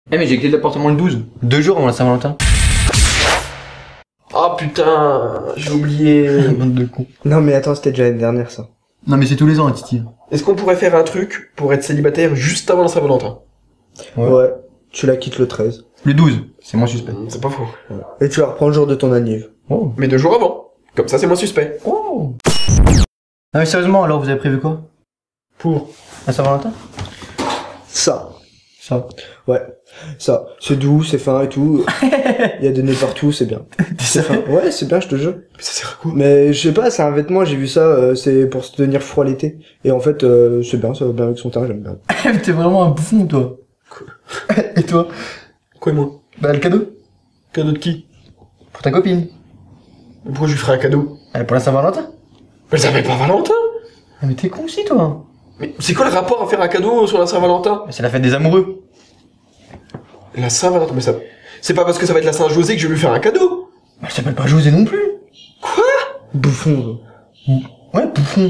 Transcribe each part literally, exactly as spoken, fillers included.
Eh mais j'ai quitté l'appartement le douze, deux jours avant la Saint-Valentin. Oh putain, j'ai oublié. Bande de cons. Non mais attends, c'était déjà l'année dernière ça. Non mais c'est tous les ans, Titi. Est-ce qu'on pourrait faire un truc pour être célibataire juste avant la Saint-Valentin? Ouais. Ouais. Tu la quittes le treize. Le douze, c'est moins suspect. C'est pas faux. Et tu la reprends le jour de ton anniv. Oh. Mais deux jours avant. Comme ça, c'est moins suspect. Oh. Non mais sérieusement, alors vous avez prévu quoi? Pour La Saint-Valentin? Ça. Ça. Ouais. Ça. C'est doux, c'est fin et tout. Il y a des nez partout, c'est bien. C'est fin. Ouais, c'est bien, je te jure. Mais ça sert à quoi? Mais je sais pas, c'est un vêtement, j'ai vu ça, euh, c'est pour se tenir froid l'été. Et en fait, euh, c'est bien, ça va bien avec son teint, j'aime bien. T'es vraiment un bouffon toi. Quoi? Et toi? Quoi, moi? Bah le cadeau. Cadeau de qui? Pour ta copine. Pourquoi je lui ferais un cadeau? Elle pour la Saint-Valentin. Elle s'appelle pas Valentin? Ah, mais t'es con aussi toi. Mais c'est quoi le rapport à faire un cadeau sur la Saint-Valentin? C'est la fête des amoureux. La Saint-Valentin, mais ça... C'est pas parce que ça va être la Saint-José que je vais lui faire un cadeau. Elle s'appelle pas José non plus. Quoi? Bouffon. Ouais, bouffon.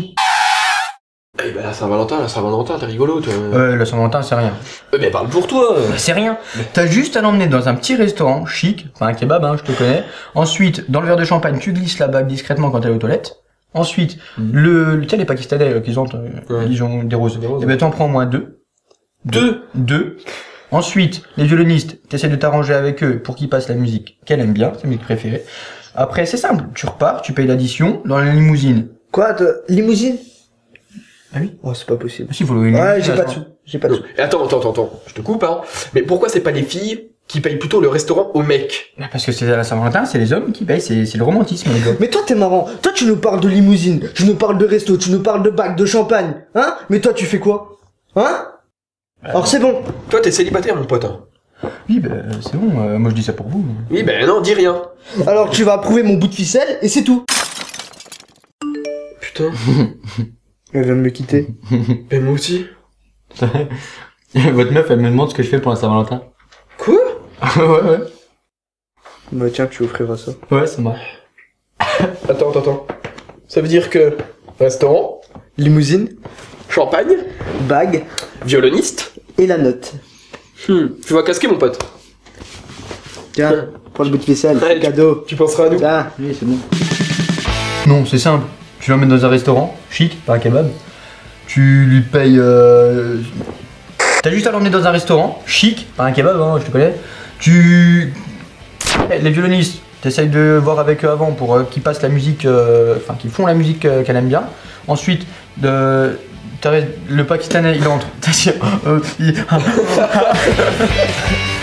Eh ben la Saint-Valentin, la Saint-Valentin, t'es rigolo, toi. Ouais, la Saint-Valentin c'est rien. Euh, mais parle pour toi. Bah, c'est rien. T'as juste à l'emmener dans un petit restaurant chic, enfin un kebab, hein, je te connais. Ensuite, dans le verre de champagne, tu glisses la bague discrètement quand elle est aux toilettes. Ensuite, Mm. le, tu sais les Pakistanais euh, qui ont, euh, Ouais. ils ont des roses. Des roses, Et ben t'en prends au moins deux. Deux. Deux. Ensuite, les violonistes, t'essaies de t'arranger avec eux pour qu'ils passent la musique qu'elle aime bien, sa musique préférée. Après, c'est simple, tu repars, tu payes l'addition dans la limousine. Quoi, toi, limousine? Ah oui. Oh, c'est pas possible. Ah, si, il faut louer une Ouais, limousine, j'ai là, pas de ça. sous. J'ai pas de sous. Et attends, attends, attends, attends, je te coupe, hein. Mais pourquoi c'est pas les filles qui payent plutôt le restaurant aux mecs? Bah, parce que c'est à la Saint-Valentin, c'est les hommes qui payent, c'est c'est le romantisme, les gars. Mais toi, t'es marrant. Toi, tu nous parles de limousine. Je nous parle de resto. Tu nous parles de bac, de champagne. Hein? Mais toi, tu fais quoi? Hein? Alors c'est bon. Toi, t'es célibataire, mon pote. Hein. Oui, bah, c'est bon, euh, moi je dis ça pour vous. Oui, ben non, dis rien. Alors tu vas approuver mon bout de ficelle et c'est tout. Putain, Elle vient de me quitter. ben moi aussi. Votre meuf, elle me demande ce que je fais pour la Saint-Valentin. Quoi? ouais, ouais. Bah tiens, tu offriras ça. Ouais, ça marche. Attends, attends, attends. Ça veut dire que restaurant, Limousine, champagne, bague violoniste. et la note. Hmm, tu vas casquer, mon pote. Tiens, prends le bout de ficelle, Ouais, cadeau. Tu penseras à nous. Tiens, oui, c'est bon. Non, c'est simple. Tu l'emmènes dans un restaurant, chic, pas un kebab. Tu lui payes... Euh... T'as juste à l'emmener dans un restaurant, chic, pas un kebab, hein, je te connais. Tu... Les violonistes, t'essayes de voir avec eux avant pour euh, qu'ils passent la musique... euh, Enfin, qu'ils font la musique euh, qu'elle aime bien. Ensuite, de... t'as- le Pakistanais, il entre. T'as dit... euh, il-